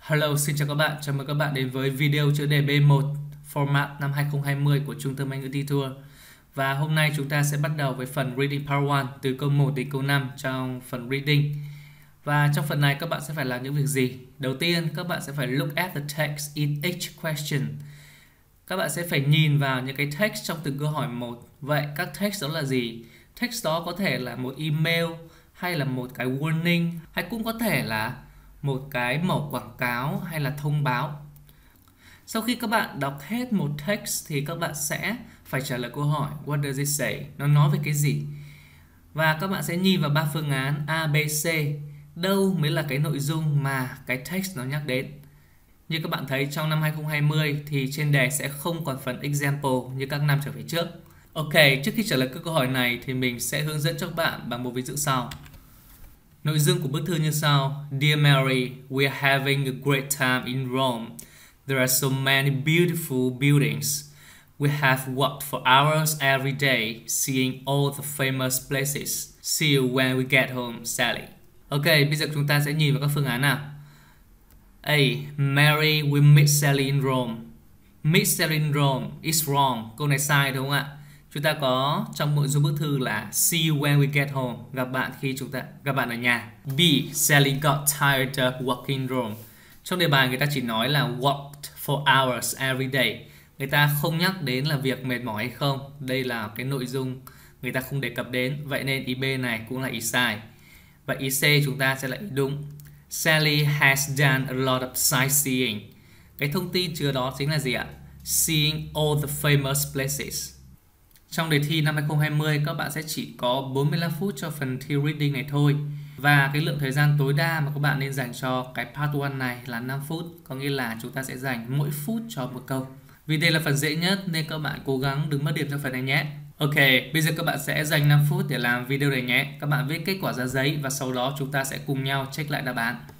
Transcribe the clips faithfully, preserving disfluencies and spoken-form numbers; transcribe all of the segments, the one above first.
Hello, xin chào các bạn. Chào mừng các bạn đến với video chữa đề B một format năm hai không hai không của Trung tâm Anh ngữ T-Tour. Và hôm nay chúng ta sẽ bắt đầu với phần Reading Part một từ câu một đến câu năm trong phần Reading. Và trong phần này các bạn sẽ phải làm những việc gì? Đầu tiên, các bạn sẽ phải look at the text in each question. Các bạn sẽ phải nhìn vào những cái text trong từng câu hỏi một. Vậy các text đó là gì? Text đó có thể là một email hay là một cái warning hay cũng có thể là một cái mẩu quảng cáo hay là thông báo. Sau khi các bạn đọc hết một text thì các bạn sẽ phải trả lời câu hỏi What does it say? Nó nói về cái gì? Và các bạn sẽ nhìn vào ba phương án A, B, C. Đâu mới là cái nội dung mà cái text nó nhắc đến? Như các bạn thấy trong năm hai không hai không thì trên đề sẽ không còn phần example như các năm trở về trước. Ok, trước khi trả lời các câu hỏi này thì mình sẽ hướng dẫn cho các bạn bằng một ví dụ sau. Nội dung của bức thư như sau. Dear Mary, we are having a great time in Rome. There are so many beautiful buildings. We have walked for hours every day, seeing all the famous places. See you when we get home, Sally. Ok, bây giờ chúng ta sẽ nhìn vào các phương án nào. A. Mary will meet Sally in Rome. Meet Sally in Rome is wrong. Câu này sai đúng không ạ? Chúng ta có trong nội dung bức thư là see you when we get home, gặp bạn khi chúng ta gặp bạn ở nhà. B. Sally got tired of walking in Rome. Trong đề bài người ta chỉ nói là walked for hours every day. Người ta không nhắc đến là việc mệt mỏi hay không. Đây là cái nội dung người ta không đề cập đến. Vậy nên ý B này cũng là ý sai. Và ý C chúng ta sẽ là ý đúng. Sally has done a lot of sightseeing. Cái thông tin chứa đó chính là gì ạ? Seeing all the famous places. Trong đề thi năm hai không hai không các bạn sẽ chỉ có bốn mươi lăm phút cho phần thi reading này thôi. Và cái lượng thời gian tối đa mà các bạn nên dành cho cái part một này là năm phút. Có nghĩa là chúng ta sẽ dành mỗi phút cho một câu. Vì đây là phần dễ nhất nên các bạn cố gắng đừng mất điểm trong phần này nhé. Ok, bây giờ các bạn sẽ dành năm phút để làm video này nhé. Các bạn viết kết quả ra giấy và sau đó chúng ta sẽ cùng nhau check lại đáp án.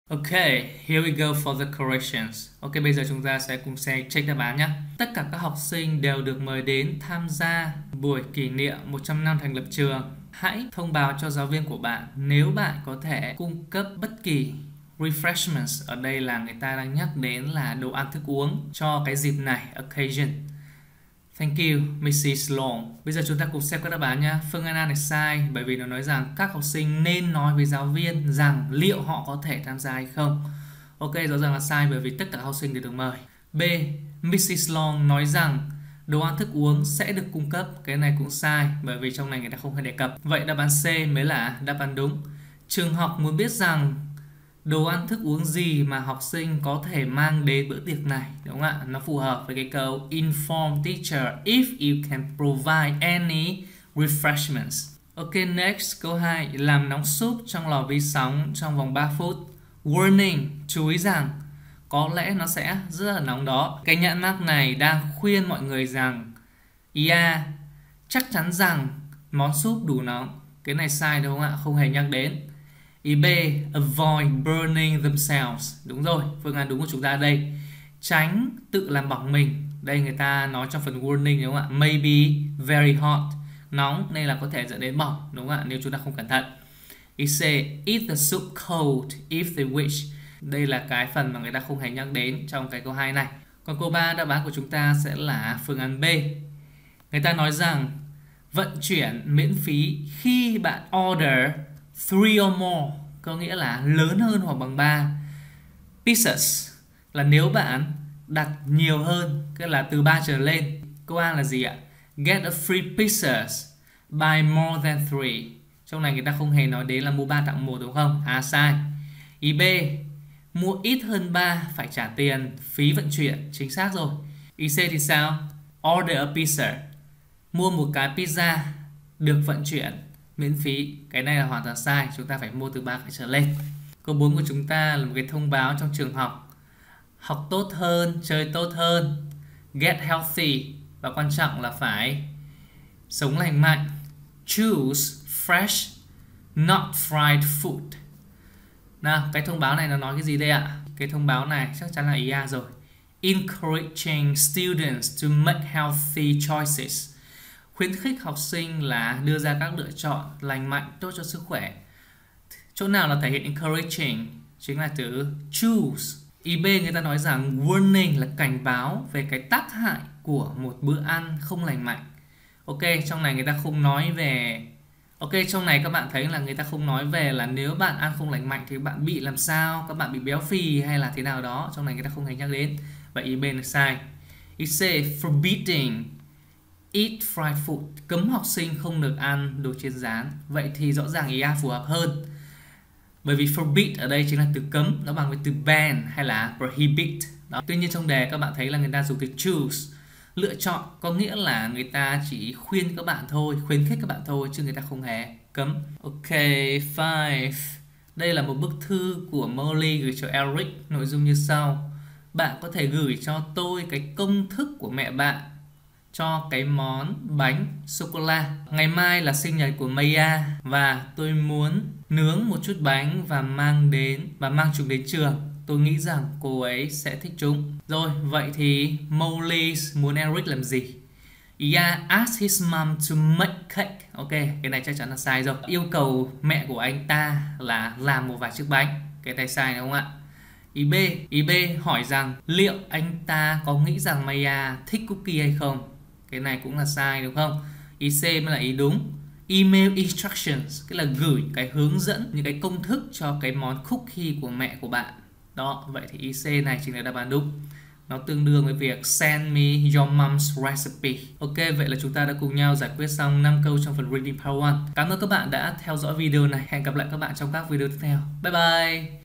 Ok, here we go for the corrections. Ok, bây giờ chúng ta sẽ cùng xem check đáp án nhé. Tất cả các học sinh đều được mời đến tham gia buổi kỷ niệm một trăm năm thành lập trường. Hãy thông báo cho giáo viên của bạn nếu bạn có thể cung cấp bất kỳ refreshments. Ở đây là người ta đang nhắc đến là đồ ăn thức uống cho cái dịp này, occasion. Thank you, missus Long. Bây giờ chúng ta cùng xem các đáp án nhé. Phương án A này sai bởi vì nó nói rằng các học sinh nên nói với giáo viên rằng liệu họ có thể tham gia hay không. Ok, rõ ràng là sai bởi vì tất cả học sinh đều được mời. B. missus Long nói rằng đồ ăn thức uống sẽ được cung cấp. Cái này cũng sai bởi vì trong này người ta không hề đề cập. Vậy đáp án C mới là đáp án đúng. Trường học muốn biết rằng đồ ăn thức uống gì mà học sinh có thể mang đến bữa tiệc này, đúng không ạ? Nó phù hợp với cái câu inform teacher if you can provide any refreshments. Ok, next, câu hai. Làm nóng súp trong lò vi sóng trong vòng ba phút. Warning, chú ý rằng có lẽ nó sẽ rất là nóng đó. Cái nhãn mác này đang khuyên mọi người rằng yeah, chắc chắn rằng món súp đủ nóng. Cái này sai đúng không ạ? Không hề nhắc đến. Ý B. Avoid burning themselves. Đúng rồi, phương án đúng của chúng ta đây. Tránh tự làm bỏng mình. Đây người ta nói trong phần warning đúng không ạ? Maybe very hot. Nóng nên là có thể dẫn đến bỏng, đúng không ạ? Nếu chúng ta không cẩn thận. Ý C. Eat the soup cold if they wish. Đây là cái phần mà người ta không hề nhắc đến trong cái câu hai này. Còn câu ba, đáp án của chúng ta sẽ là phương án B. Người ta nói rằng vận chuyển miễn phí khi bạn order three or more, có nghĩa là lớn hơn hoặc bằng ba pieces, là nếu bạn đặt nhiều hơn, tức là từ ba trở lên. Câu A là gì ạ? Get a free pieces by more than three. Trong này người ta không hề nói đến là mua ba tặng một đúng không? À, sai. Ý B. Mua ít hơn ba phải trả tiền phí vận chuyển. Chính xác rồi. Ý C thì sao? Order a pizza. Mua một cái pizza được vận chuyển miễn phí. Cái này là hoàn toàn sai. Chúng ta phải mua từ ba cái trở lên. Câu bốn của chúng ta là một cái thông báo trong trường học. Học tốt hơn, chơi tốt hơn. Get healthy. Và quan trọng là phải sống lành mạnh. Choose fresh, not fried food. Nào, cái thông báo này nó nói cái gì đây ạ? Cái thông báo này chắc chắn là ý A rồi. Encouraging students to make healthy choices. Khuyến khích học sinh là đưa ra các lựa chọn lành mạnh, tốt cho sức khỏe. Chỗ nào là thể hiện encouraging? Chính là từ choose. Ý B người ta nói rằng warning là cảnh báo về cái tác hại của một bữa ăn không lành mạnh. Ok, trong này người ta không nói về... Ok, trong này các bạn thấy là người ta không nói về là nếu bạn ăn không lành mạnh thì bạn bị làm sao, các bạn bị béo phì hay là thế nào đó. Trong này người ta không hề nhắc đến. Vậy ý B là sai. Ý C, forbidding eat fried food, cấm học sinh không được ăn đồ chiên rán. Vậy thì rõ ràng ý A phù hợp hơn. Bởi vì forbid ở đây chính là từ cấm, nó bằng với từ ban hay là prohibit. Đó. Tuy nhiên trong đề các bạn thấy là người ta dùng từ choose, lựa chọn, có nghĩa là người ta chỉ khuyên các bạn thôi, khuyến khích các bạn thôi, chứ người ta không hề cấm. Ok, five. Đây là một bức thư của Molly gửi cho Eric, nội dung như sau. Bạn có thể gửi cho tôi cái công thức của mẹ bạn cho cái món bánh sô-cô-la. Ngày mai là sinh nhật của Maya và tôi muốn nướng một chút bánh và mang đến và mang chúng đến trường. Tôi nghĩ rằng cô ấy sẽ thích chúng. Rồi, vậy thì Molly muốn Eric làm gì? Ý A, ask his mom to make cake. Ok, cái này chắc chắn là sai rồi. Yêu cầu mẹ của anh ta là làm một vài chiếc bánh. Cái này sai đúng không ạ? Ý B, ý B hỏi rằng liệu anh ta có nghĩ rằng Maya thích cookie hay không? Cái này cũng là sai đúng không? Ý C mới là ý đúng. Email instructions, cái là gửi cái hướng dẫn, những cái công thức cho cái món cookie của mẹ của bạn. Đó, vậy thì ý C này chính là đáp án đúng. Nó tương đương với việc send me your mom's recipe. Ok, vậy là chúng ta đã cùng nhau giải quyết xong năm câu trong phần Reading Part one. Cảm ơn các bạn đã theo dõi video này. Hẹn gặp lại các bạn trong các video tiếp theo. Bye bye!